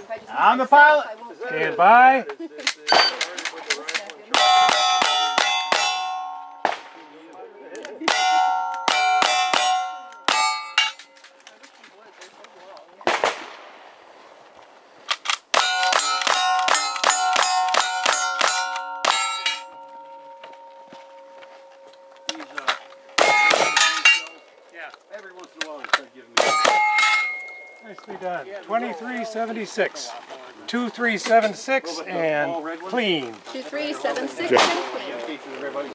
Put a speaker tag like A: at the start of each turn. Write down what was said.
A: I'm the pilot. Stand by.
B: Every once in a while, they start giving me.
A: Nicely done. 2376. 2376 and clean.
C: 2376 and clean.